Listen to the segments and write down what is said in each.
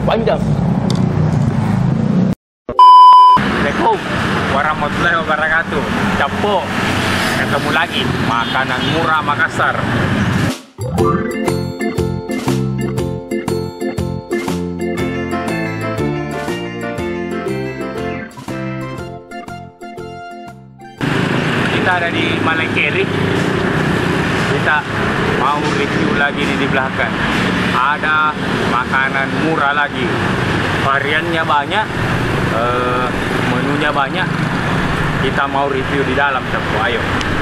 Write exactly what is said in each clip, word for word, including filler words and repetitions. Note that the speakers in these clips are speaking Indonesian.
panjang. Assalamualaikum warahmatullahi wabarakatuh. Capo, ketemu lagi makanan murah Makassar. Kita ada di Malengkeri. Kita mau review lagi nih di belakang. Ada makanan murah lagi. Variannya banyak, uh, menunya banyak. Kita mau review di dalam, Capo. Ayo.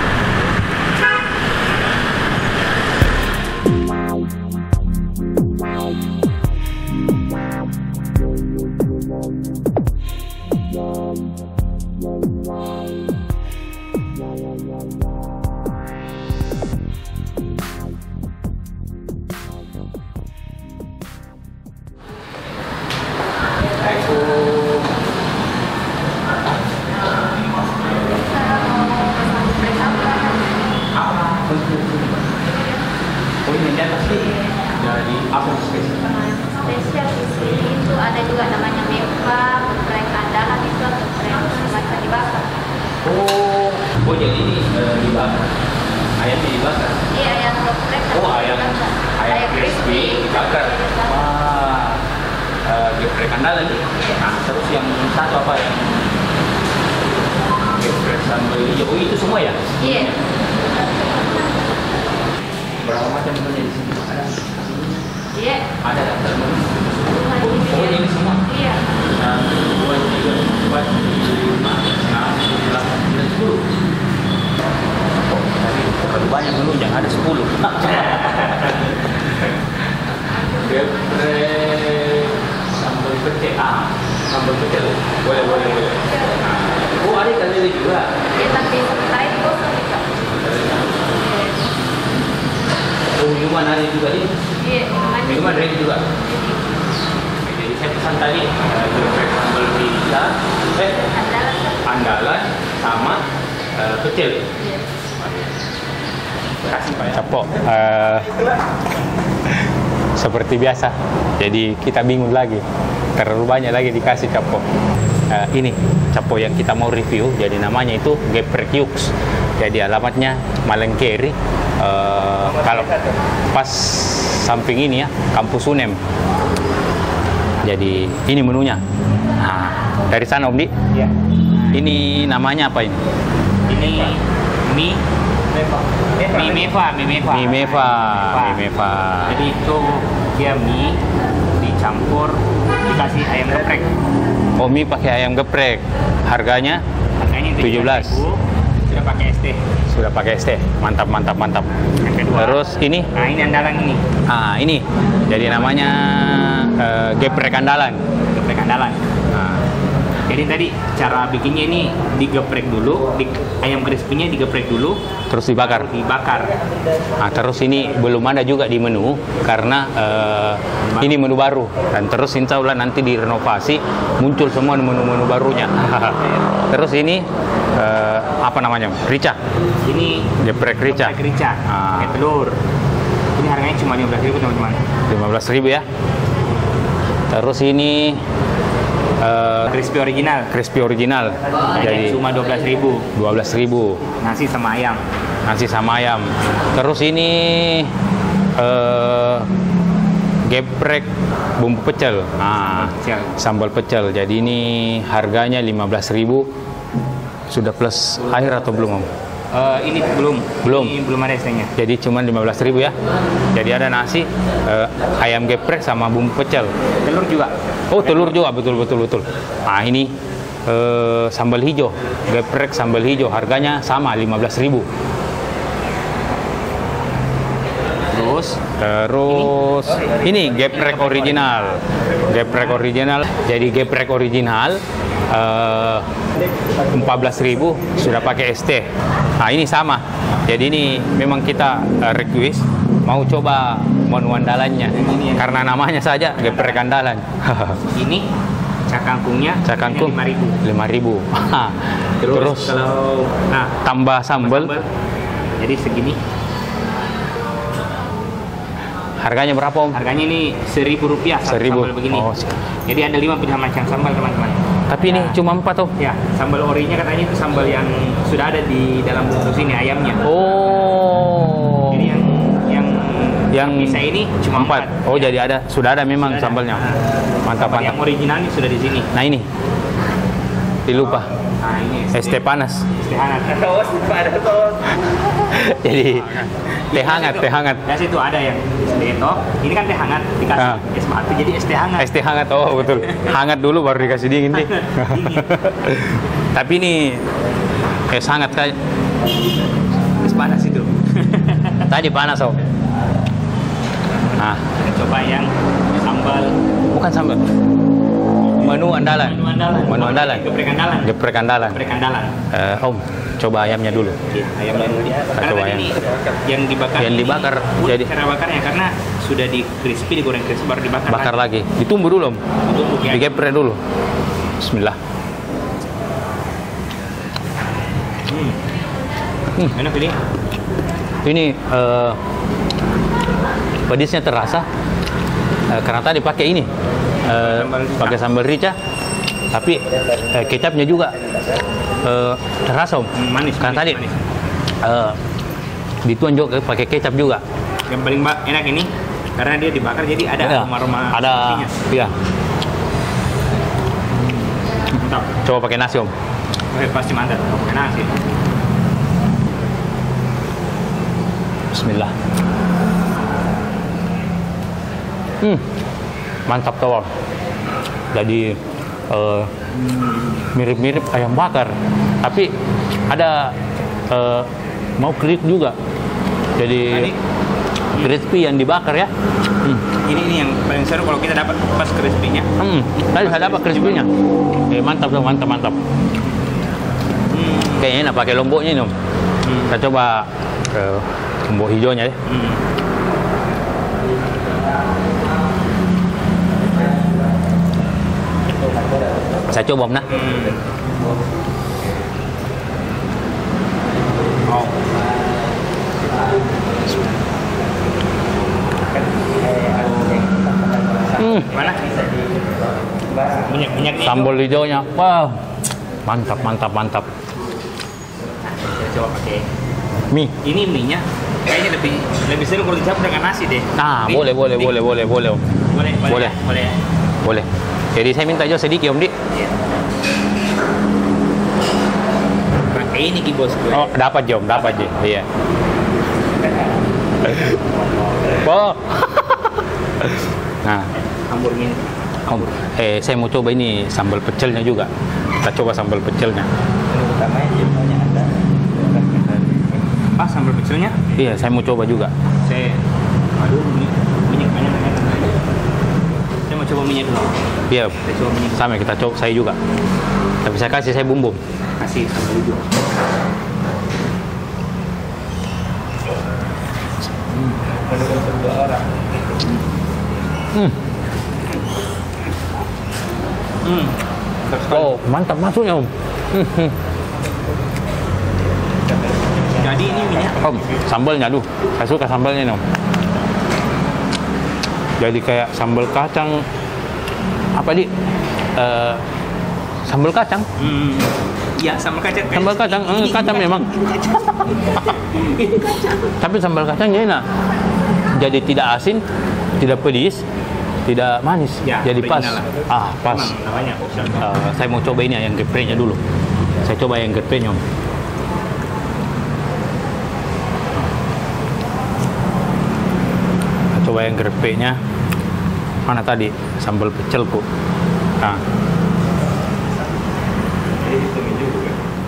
Oh ini dia pasti dari apa spesial? Spesial di sini itu ada juga namanya mepa, geprek andalan itu geprek semacam dibakar. Oh, oh jadi ini uh, dibakar. Ayamnya dibakar. Iya ayam geprek. Oh ayam ayam crispy dibakar. Wah, uh, geprek andalan nih. Nah terus yang satu apa ya? Geprek sambal hijau. Oh itu semua ya? Iya. Berapa macam menunya di sini? Ada? Iya. Ada daftar menu. Oh ini semua? Iya. Satu, dua, tiga, empat, lima, enam, tujuh, delapan, sembilan, sepuluh. Oh, tadi terlalu banyak menunya, ada sepuluh. Geprek sambal pecel. Ah, sambal pecel. Boleh, boleh, boleh. Nah. Oh, ada ikan lele juga. Iya tapi sementara itu kosong bisa. Oh, minuman ada juga ini. Iya minuman. Minuman ready juga. Jadi saya pesan tadi uh, geprek sambal pizza, eh, Andalan. andalan sama uh, pecel. Iya. Terima kasih Pak. Capo, uh, seperti biasa. Jadi kita bingung lagi. Terlalu banyak lagi dikasih Capo. Uh, ini Capo yang kita mau review. Jadi namanya itu geprek Yux. Jadi alamatnya Malengkeri. Uh, kalau pas samping ini ya, Kampus U N E M. Jadi ini menunya. Nah, dari sana Om Di. Iya. Ini namanya apa ini? Ini mie mie meva, mie meva. Mie meva, mie meva. Jadi itu dia mie dicampur dikasih ayam geprek. Oh, mie pakai ayam geprek. Harganya Harganya tujuh belas. Sudah pakai es teh. Sudah pakai es teh. Mantap, mantap, mantap. Yang kedua. Terus ini? Nah ini andalan ini. Ah, ini. Jadi namanya uh, geprek andalan. Geprek andalan. Nah, jadi tadi cara bikinnya ini digeprek dulu, di, ayam crispy-nya digeprek dulu, Terus dibakar. dibakar. Nah, terus ini belum ada juga di menu karena uh, ini menu baru. Dan terus insya Allah nanti direnovasi muncul semua menu-menu barunya. Terus ini uh, apa namanya? Rica. Ini Geprek rica. geprek rica, Ah. pakai telur. Ini harganya cuma lima belas ribu teman-teman. lima belas ribu ya. Terus ini uh, Crispy original. crispy original. Harganya Jadi cuma dua belas ribu. dua belas ribu. Nasi sama ayam. Nasi sama ayam. Terus ini uh, geprek bumbu pecel. Nah, Pecel. sambal pecel. Jadi ini harganya lima belas ribu. Sudah plus air atau belum, Om? Uh, ini belum. Belum. Ini belum ada esnya. Jadi cuma lima belas ribu ya. Jadi ada nasi, uh, ayam geprek sama bumbu pecel. Telur juga. Oh, telur juga, betul betul betul. Nah, ini uh, sambal hijau. Geprek sambal hijau harganya sama lima belas ribu. Terus Terus ini geprek original. Geprek original. Jadi geprek original uh, empat belas ribu sudah pakai es teh. Nah, ini sama. Jadi ini memang kita uh, request mau coba menu andalannya karena namanya saja geprek andalan. ini cakangkungnya Cakangkung lima ribu. lima ribu. Terus, Terus kalau nah tambah sambal jadi segini Harganya berapa Om? Harganya ini seribu rupiah satu Seribu. sambal begini. Oh. Jadi ada lima pilihan macam sambal teman-teman. Tapi ini Nah, cuma empat Om. Ya, sambal orinya katanya itu sambal yang sudah ada di dalam bungkus ini ayamnya. Oh. Jadi yang yang yang bisa ini cuma empat. empat. Oh, jadi ada sudah ada memang Sudah ada. sambalnya. Nah, Mantap, sambal mantap. yang original ini sudah di sini. Nah, ini. Dilupa. Nah, ini Es teh panas. Es teh hangat. Tos, ada tos. Jadi teh hangat, teh hangat. Ya situ ada yang detok. Ini kan teh hangat dikasih Ah. es batu jadi es teh hangat. Es teh hangat, oh betul. Hangat dulu baru dikasih dingin nih. Dingin. Tapi ini es hangat kayak Es panas itu. tadi panas Om. Nah, Kita coba yang sambal bukan sambal. Menu andalan. menu andalan. Menu andalan. Geprek andalan. Geprek andalan. Geprek andalan. Eh, Om, coba ayamnya dulu. Iya, ayamnya dulu. Karena coba tadi ayam. ini yang dibakar. Yang ini dibakar, unik jadi- cara bakarnya karena sudah di crispy, digoreng crispy baru dibakar. Bakar lagi. Ditunggu dulu Om. Ditumbuk ya. Digeprek dulu. Bismillah. Hmm. Hmm. Enak ini. Ini eh, pedisnya terasa eh, karena tadi pakai ini eh, Sambal rica. pakai sambal rica, tapi eh, kecapnya juga eh, terasa Om. Hmm, manis, Karena manis, tadi manis. eh, dituan juga pakai kecap juga. Yang paling ba- enak ini karena dia dibakar jadi ada Ya, aroma-aroma ada, crispy-nya. iya. Mantap. Coba pakai nasi Om. Oke, pasti mantap. Pakai nasi. Bismillah. Hmm, mantap tuh Om. Jadi eh, mirip-mirip ayam bakar, tapi ada eh, mau kriuk juga. Jadi Tadi crispy yang dibakar ya. Hmm. ini ini yang paling seru kalau kita dapat pas crispy-nya. Hmm. Tadi saya dapat crispy-nya. Eh, mantap tuh, mantap, mantap. Hmm. Kayaknya enak pakai lomboknya ini Om. Hmm. Kita coba eh, lombok hijaunya ya. Hmm. Saya coba Om nah. Hmm. Oh. Hmm. Mana? Minyak minyak ini. Sambal hijaunya, wow, mantap, mantap, mantap. Saya coba pakai. Mie. Ini mie-nya kayaknya lebih lebih seru kalau dicampur dengan nasi deh. Nah, Mie, boleh, boleh, mie. boleh, boleh, boleh, Om. Boleh, boleh. Boleh. ya? Boleh. ya? Boleh. Jadi saya minta jo sedikit Om Di. Iya. Pakai ini ki bos gue. Oh, dapat Jo, Om, dapat Jo. Iya. Oh. Nah, Campur ini. Om, eh saya mau coba ini sambal pecelnya juga. Kita coba sambal pecelnya. Ah, sambal pecelnya. Iya, saya mau coba juga. Saya aduh minyak minyak banyak banyak. Saya mau coba minyak dulu. Iya, Saya coba minyak. sama kita coba saya juga. Tapi saya kasih saya bumbu. Kasih sambal hijau. Hmm. Hmm. Mantap sekali. Oh, mantap masuknya Om. Hmm, hmm. Jadi ini minyak. Om, sambalnya aduh, saya suka sambalnya nih Om. Jadi kayak sambal kacang apa di? Eh, sambal kacang. Hmm. Ya, sambal kacang. Sambal kacang, eh, Ini- kacang ini memang. Ini kacang. Tapi sambal kacangnya enak. Jadi tidak asin, tidak pedis, tidak manis. Ya, Jadi pas. original lah. Ah, pas. Memang namanya opsional. Eh, saya mau coba ini yang gepreknya dulu. Saya coba yang gepreknya Om. Saya coba yang gepreknya. Mana tadi sambal pecelku? Nah, Jadi itu juga.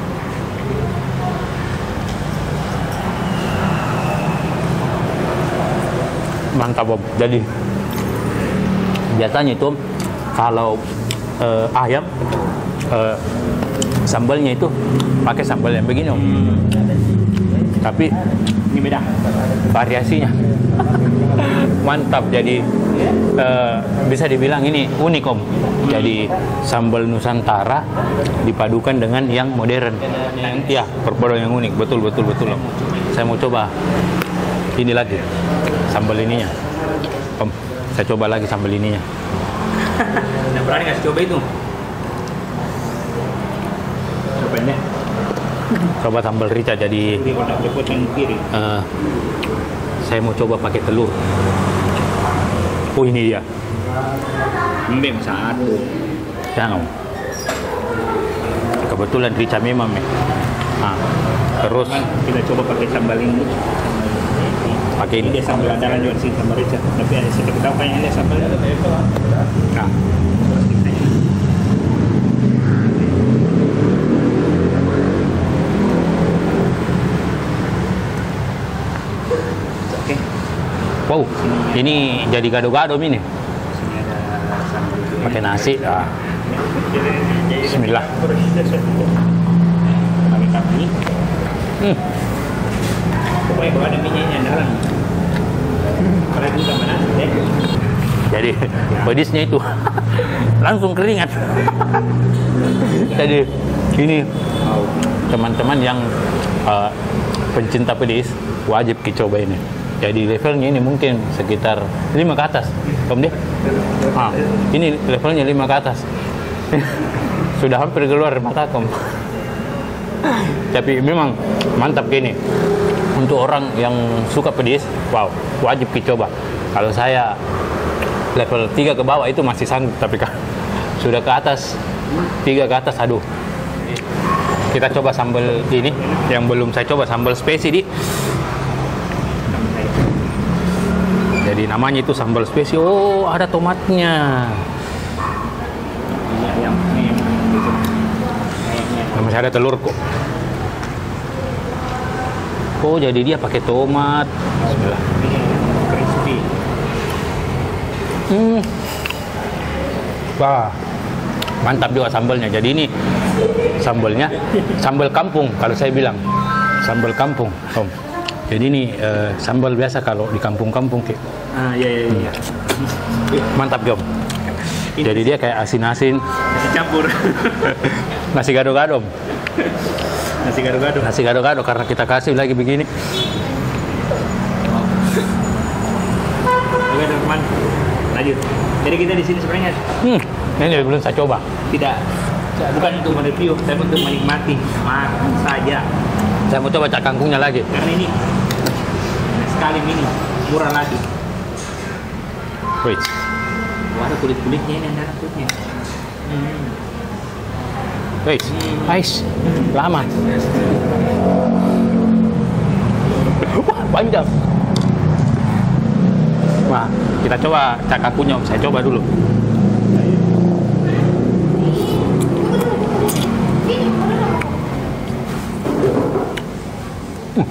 mantap Om. Jadi biasanya itu Om, kalau eh, ayam eh, sambalnya itu pakai sambal yang begini Om. Hmm. Tapi Ini beda. variasinya mantap. Jadi eh, bisa dibilang ini unik Om. Jadi sambal Nusantara dipadukan dengan yang modern. Ya, perpaduan yang unik. Betul, betul, betul Om. Saya mau coba ini lagi sambal ininya. Om, saya coba lagi sambal ininya. Nggak berani ngasih coba itu. Coba deh. Coba sambal rica jadi. Ini warna berpot yang kiri. Uh, saya mau coba pakai telur. Oh ini dia. Mbem satu. Jangan. Kebetulan rica memang. Nah, terus kita coba pakai sambal ini. pakai Ini ini. dia sambal andalan juga sih sambal rica. Tapi ada sedikit tahu kayaknya ada sambal. Nah, Oke. wow, ini jadi gado-gado ini. Sini ada sambal juga. Pakai nasi. Ah. Bismillah. Pakai kami. Hmm. Pokoknya kalau ada minyaknya andalan. Kalau itu tambah nasi deh. Jadi pedisnya itu langsung keringat. Jadi ini teman-teman yang uh, pencinta pedis wajib dicoba ini. Jadi levelnya ini mungkin sekitar lima ke atas. Om deh. Ah, ini levelnya lima ke atas. Sudah hampir keluar mata kom. Tapi memang mantap gini. Untuk orang yang suka pedis, wow, wajib dicoba. Kalau saya level tiga ke bawah itu masih sanggup, tapi kan sudah ke atas tiga ke atas, aduh. Kita coba sambal ini yang belum saya coba, sambal spesi di. Jadi namanya itu sambal spesi. Oh, ada tomatnya. Minyak yang ini. Nah, masih ada telur kok. Oh, jadi dia pakai tomat. Bismillah. Crispy. Hmm. Wah, mantap juga sambalnya. Jadi ini sambalnya sambal kampung kalau saya bilang. Sambal kampung, Om. Jadi ini eh, sambal biasa kalau di kampung-kampung kayak. Ah, iya iya iya. Mantap, Om. Jadi dia kayak asin-asin, Nasi campur. nasi gado-gado. Om. Nasi gado-gado. Nasi gado-gado karena kita kasih lagi begini. Oke, teman-teman. Lanjut. Jadi kita di sini sebenarnya Hmm, ini belum saya coba. tidak bukan untuk mereview, tapi untuk menikmati makan saja. Saya mau coba cak kangkungnya lagi. Karena ini sekali mini murah lagi. Wih, Wah, ada kulit-kulitnya ini ada kulitnya. Hmm. wih, ais, lama. Wah, panjang. Wah, kita coba cak kangkungnya, Om. Saya coba dulu. Hmm.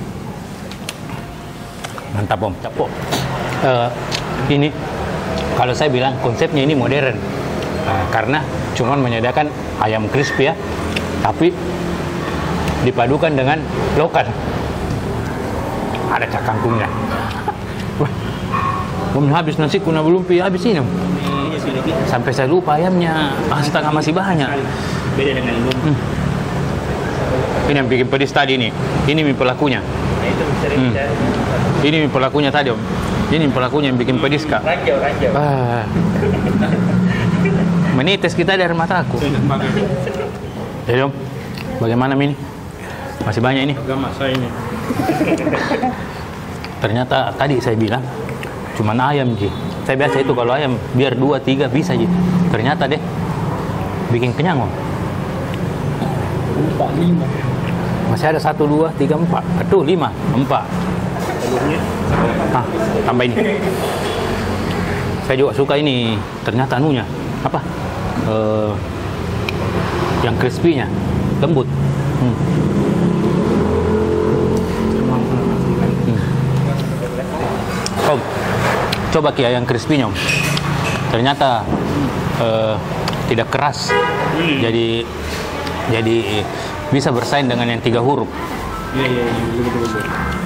Mantap, Om. Capok. Eh, ini kalau saya bilang konsepnya ini modern. Nah, karena cuman menyediakan ayam crispy ya, tapi dipadukan dengan lokal. Ada cak kangkungnya. Wah, belum habis nasi kuna belum pi habis ini. Ini sudah gitu. Sampai saya lupa ayamnya, ah, setengah masih banyak. Beda dengan ini. Hmm. Ini yang bikin pedis tadi nih. Ini mie pelakunya. Nah, itu sering Hmm. Ini mie pelakunya tadi, Om. Ini mie pelakunya yang bikin pedis, Kak. ranjau ranjau. Ah. Menitis kita dari mataku. Jadi, Om, bagaimana mie ini? Masih banyak ini. Gak masa ini. Ternyata tadi saya bilang cuman ayam, Ji. Saya biasa itu kalau ayam biar dua tiga bisa, Ji. Ternyata deh bikin kenyang, Om. Empat lima. Masih ada satu dua tiga empat. Aduh, lima empat. Telurnya. Ah, tambah ini. Saya juga suka ini. Ternyata anunya apa? Eh, yang crispy-nya lembut. Hmm. Hmm. Om, coba Kia yang crispy-nya, Om. Ternyata eh, tidak keras. Hmm. Jadi jadi bisa bersaing dengan yang tiga huruf. Iya iya iya betul betul.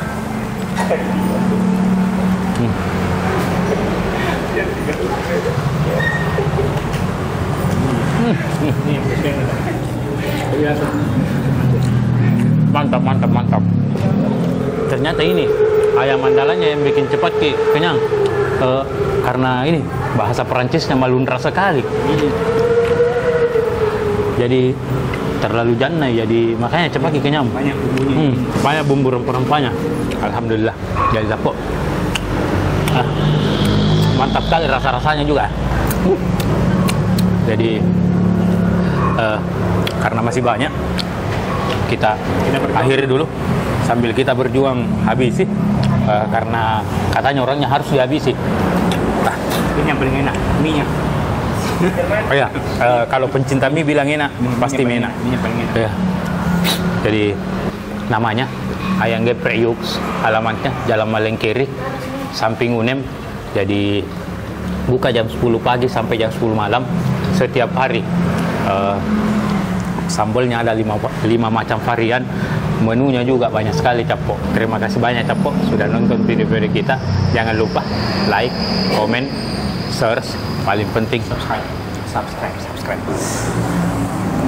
Hmm. Ini yang crispy. Biasa. Mantap, mantap, mantap. Ternyata ini ayam andalannya yang bikin cepat Ki, kenyang. eh, karena ini bahasa Perancisnya malundra sekali. Jadi terlalu jannah, jadi makanya cepat kenyang. Banyak bumbunya. Hmm, banyak bumbu rempah-rempahnya. Alhamdulillah. Jadi dapur. Ah, mantap sekali rasa-rasanya juga. Uh. Jadi uh, karena masih banyak, kita, Kita berjuang. akhiri dulu sambil kita berjuang habisi. Uh, karena katanya orangnya harus dihabisi. Nah, Ini yang paling enak, mie-nya. oh ya, uh, kalau pencinta mie bilang enak, pasti mie enak. Mie-nya paling enak. Ya. Jadi namanya Ayam Geprek Yux, alamatnya Jalan Malengkeri, samping U N E M. Jadi buka jam sepuluh pagi sampai jam sepuluh malam setiap hari. Uh, sambalnya ada lima, lima macam varian, menunya juga banyak sekali, Capo. Terima kasih banyak, Capo, sudah nonton video-video kita. Jangan lupa like, komen, share, paling penting subscribe. Subscribe, subscribe.